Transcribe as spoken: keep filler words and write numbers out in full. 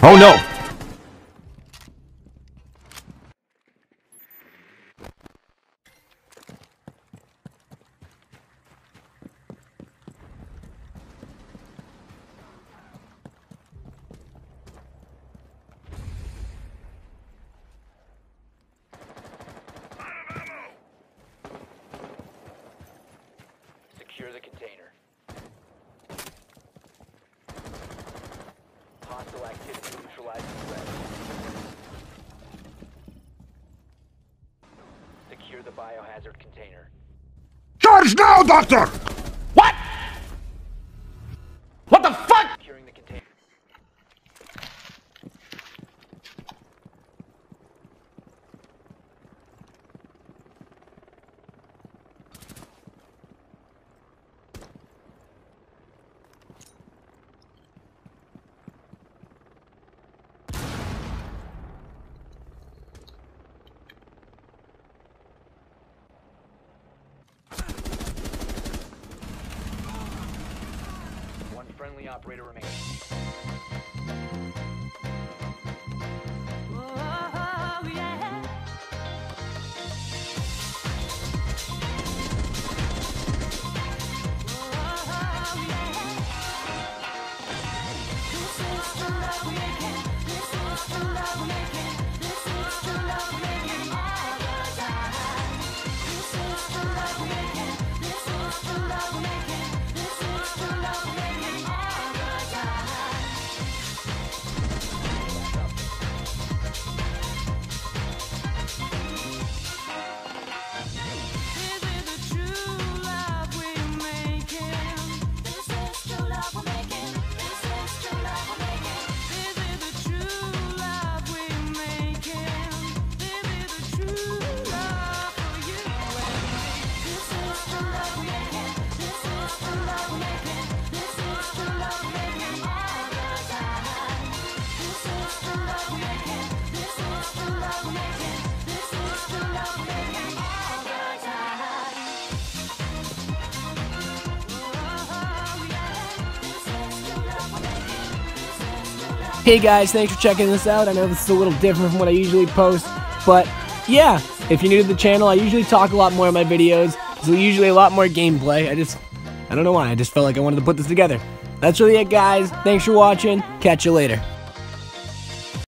Oh no! Secure the container. Hostile activity neutralizing threat. Secure the biohazard container. Charge now, Doctor! What? What the fuck? Securing the container. One friendly operator remaining. Hey guys, thanks for checking this out. I know this is a little different from what I usually post, but yeah, if you're new to the channel, I usually talk a lot more in my videos. There's usually a lot more gameplay. I just, I don't know why, I just felt like I wanted to put this together. That's really it, guys. Thanks for watching. Catch you later.